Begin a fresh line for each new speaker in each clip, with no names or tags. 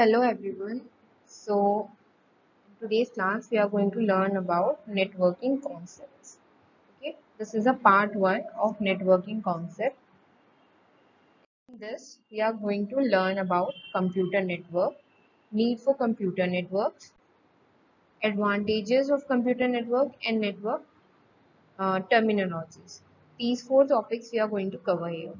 Hello everyone. So in today's class we are going to learn about networking concepts. Okay, this is a part one of networking concept. In this we are going to learn about computer network, need for computer networks, advantages of computer network and network terminologies. These four topics we are going to cover here.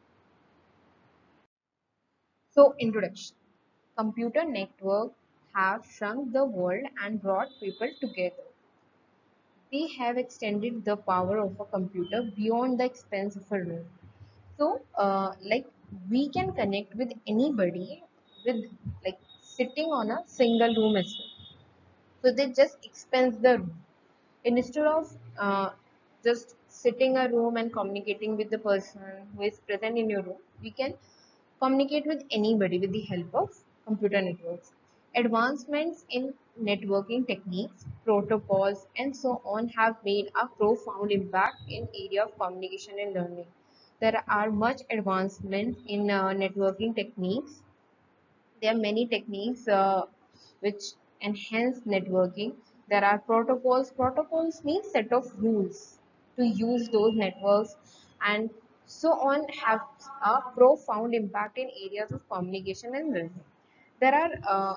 So introduction. Computer network have shrunk the world and brought people together. They have extended the power of a computer beyond the expense of a room. So, we can connect with anybody with like sitting on a single room as well. So they just expense the room. Instead of just sitting a room and communicating with the person who is present in your room, we can communicate with anybody with the help of computer networks. Advancements in networking techniques, protocols, and so on have made a profound impact in area of communication and learning. There are much advancement in networking techniques. There are many techniques which enhance networking. There are protocols. Protocols mean set of rules to use those networks and so on have a profound impact in areas of communication and learning. There are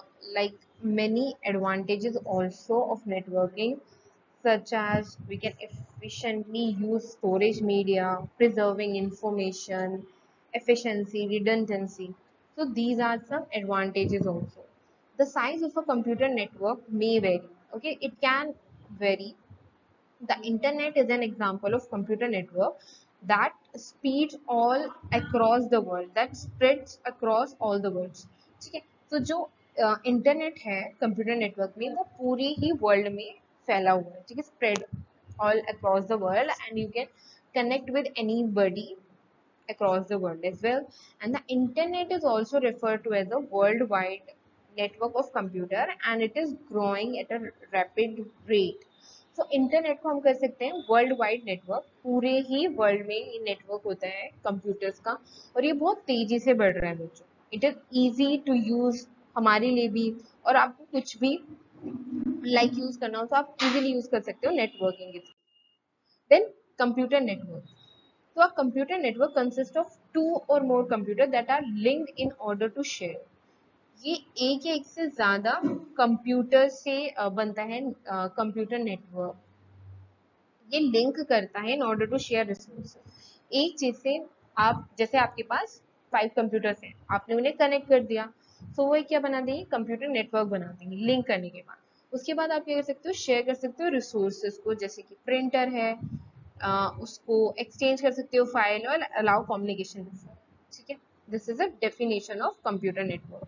many advantages also of networking, such as we can efficiently use storage media, preserving information, efficiency, redundancy. So these are some advantages also. The size of a computer network may vary. Okay, it can vary. The internet is an example of computer network that speeds all across the world, that spreads across all the world. ठीक है, तो जो internet है computer network में वो पूरे ही world में फैला हुआ है, ठीक है, spread all across the world and you can connect with anybody across the world as well. And the internet is also referred to as a worldwide network of computer and it is growing at a rapid rate. So internet को हम कर सकते हैं world wide network, पूरे ही world में ये network होता है कंप्यूटर्स का और ये बहुत तेजी से बढ़ रहा है बच्चों. It is easy to use हमारे लिए भी, और आपको कुछ भी यूज करना हो तो आप इजीली यूज कर सकते हो नेटवर्किंग के through. Then computer network. So a computer network consists of two or more computers that are linked in order to share. ये एक या एक से ज्यादा कंप्यूटर से बनता है कंप्यूटर नेटवर्क. ये लिंक करता है in order to share resources. एक चीज से आप, जैसे आपके पास 5 कंप्यूटर्स हैं, आपने उन्हें कनेक्ट कर दिया, तो वो क्या बना देंगे, कंप्यूटर नेटवर्क बना देंगे लिंक करने के बाद. उसके बाद आप क्या कर सकते हो, शेयर कर सकते हो रिसोर्सेज को, जैसे कि प्रिंटर है, उसको एक्सचेंज कर सकते हो फाइल और अलाउ कम्युनिकेशन. ठीक है, this is a definition of computer network.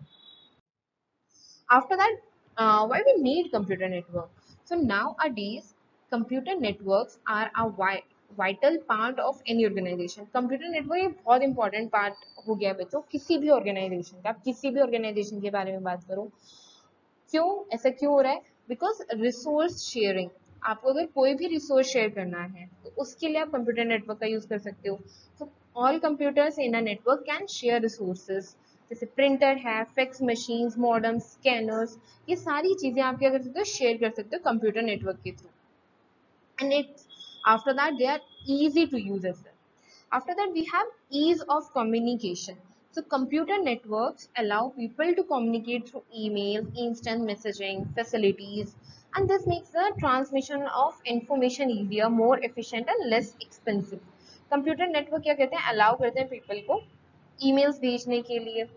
After that, why we need computer network? So nowadays, computer networks are a vital part of any organization. Computer network एक बहुत important part हो गया है बच्चों किसी भी organization का. आप किसी भी organization के बारे में बात करो, क्यों ऐसा क्यों हो रहा है? Because resource sharing. आपको अगर कोई भी रिसोर्स शेयर करना है तो उसके लिए आप कंप्यूटर नेटवर्क का यूज कर सकते हो. तो all computers in a network can share resources, जैसे प्रिंटर है, फैक्स मशीन्स, मॉडेम, स्कैनर्स, ये सारी चीजें आप क्या कर सकते हो, शेयर कर सकते हो कंप्यूटर नेटवर्क के through. And it's after that they are easy to use as well. After that we have ease of communication. So computer networks allow people to communicate through email, instant messaging facilities, and this makes the transmission of information easier, more efficient and less expensive. Computer network क्या कहते हैं, allow करते हैं people को emails भेजने के लिए,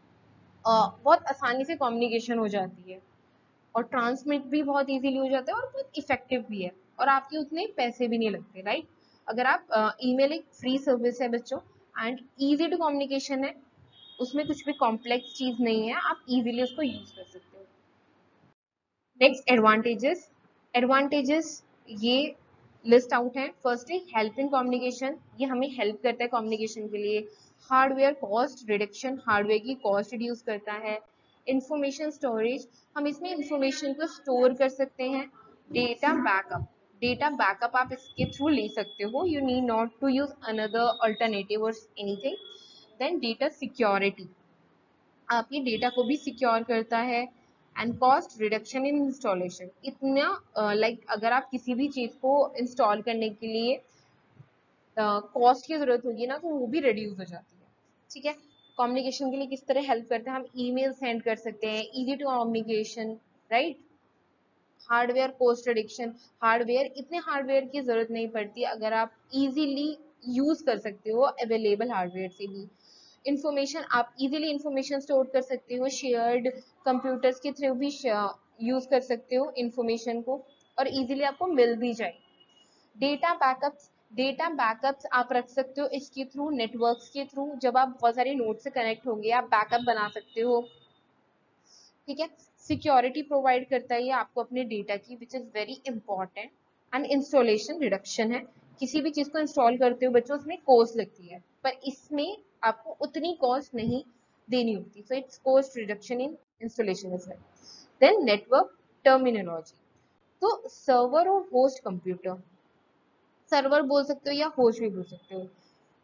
बहुत आसानी से communication हो जाती है और ट्रांसमिट भी बहुत इजीली हो जाता है और बहुत इफेक्टिव भी है और आपके उतने पैसे भी नहीं लगते, राइट. अगर आप ईमेल एक फ्री सर्विस है बच्चों एंड इजी टू कम्युनिकेशन है, उसमें कुछ भी कॉम्प्लेक्स चीज नहीं है, आप इजीली उसको यूज कर सकते हो. Next advantages. एडवांटेजेस ये लिस्ट आउट है. फर्स्ट है हेल्प इन कम्युनिकेशन, ये हमें हेल्प करता है कम्युनिकेशन के लिए. हार्डवेयर कॉस्ट रिडक्शन, हार्डवेयर की कॉस्ट रिड्यूस करता है. इंफॉर्मेशन स्टोरेज, हम इसमें इंफॉर्मेशन को स्टोर कर सकते हैं. डेटा बैकअप, डेटा बैकअप आप इसके थ्रू ले सकते हो, you need not to use another alternative और एनीथिंग. देन डेटा सिक्योरिटी, आपके डेटा को भी सिक्योर करता है। And cost reduction in installation, इतना लाइक अगर आप किसी भी चीज़ को इंस्टॉल करने के लिए कॉस्ट की ज़रूरत होगी ना, तो वो भी रिड्यूस हो जाती है। ठीक है। कम्युनिकेशन के लिए किस तरह हेल्प करते हैं, हम ईमेल सेंड कर सकते हैं, easy to communication, right. Hardware cost reduction, hardware, इतने हार्डवेयर की ज़रूरत नहीं पड़ती अगर आप इजीली यूज़ कर सकते हो अवेलेबल हार्डवेयर से भी। इंफॉर्मेशन, आप इजीली इंफॉर्मेशन स्टोर कर सकते हो, शेयर्ड कंप्यूटर्स के थ्रू भी यूज़ कर सकते हो इंफॉर्मेशन को, और इजीली आपको मिल भी जाए। डेटा बैकअप्स, डेटा बैकअप्स आप रख सकते हो इसके थ्रू, नेटवर्क्स के थ्रू, जब आप बहुत सारे नोड से कनेक्ट होंगे आप बैकअप बना सकते हो। ठीक है। सिक्योरिटी प्रोवाइड करता है ये आपको अपने डेटा की, which is very important. And installation reduction है, किसी भी चीज़ को इंस्टॉल करते हो बच्चों उसमें कॉस्ट लगती है, पर इसमें आपको उतनी कॉस्ट नहीं देनी होती, so it's cost reduction in installation is well. Then network terminology, तो सर्वर और होस्ट कंप्यूटर, सर्वर बोल सकते हो या होस्ट भी बोल सकते हो,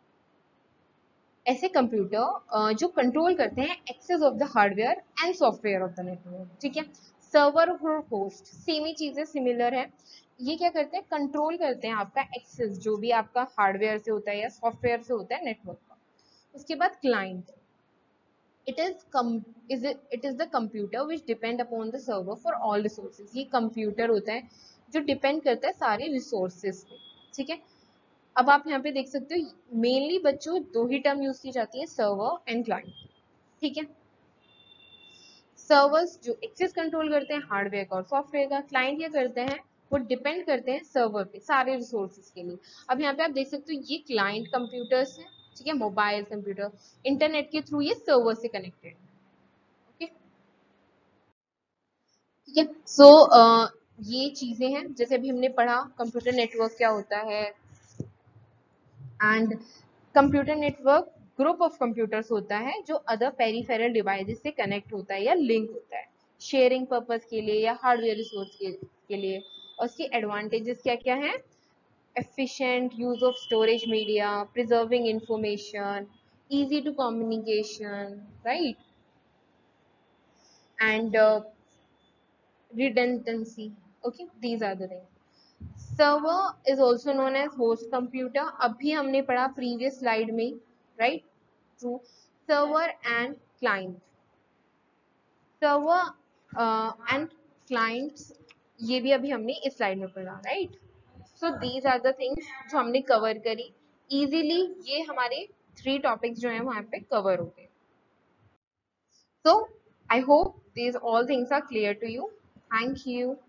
ऐसे कंप्यूटर जो कंट्रोल करते हैं access of the hardware and software of the network. ठीक है। सर्वर और होस्ट सेम ही चीजें, सिमिलर है। ये क्या करते हैं, कंट्रोल करते हैं आपका एक्सेस जो भी आपका हार्डवेयर से होता है या सॉफ्टवेयर से होता है नेटवर्क का। उसके बाद client, it is the computer which depend upon the server for all resources, ये कंप्यूटर होता है जो डिपेंड करता है सारे रिसोर्सेज पे। ठीक है। अब आप यहाँ पे देख सकते हो मेनली बच्चों दो ही टर्म यूज की जाती है, सर्वर एंड क्लाइंट। ठीक है। सर्वर्स जो एक्सेस कंट्रोल करते हैं हार्डवेयर का और सॉफ्टवेयर का, क्लाइंट क्या करते हैं, वो डिपेंड करते हैं सर्वर पे सारे रिसोर्सेज के लिए। अब यहाँ पे आप देख सकते हो ये क्लाइंट कंप्यूटर्स हैं, ठीक है, मोबाइल कंप्यूटर, इंटरनेट के थ्रू ये सर्वर से कनेक्टेड। ओके, ठीक है। सो ये चीजें हैं, जैसे अभी हमने पढ़ा कंप्यूटर नेटवर्क क्या होता है, and computer network group of computers होता है जो अदर पेरिफेरल डिवाइसेस से कनेक्ट होता है या लिंक होता है शेयरिंग पर्पस के लिए या हार्डवेयर रिसोर्स के लिए। और उसके एडवांटेजेस क्या क्या हैं, efficient use of storage media, preserving information, easy to communication, right, and redundancy. Okay, these are the things. Server is also known as host computer, अभी हमने पढ़ा previous slide में, right, true। server and client, server and clients, ये भी अभी हमने इस slide में पढ़ा, right. So these are the things जो हमने कवर करी इजीली, ये हमारे 3 टॉपिक्स जो हैं वहां पे कवर हो गए। So I hope these all things are clear to you. Thank you.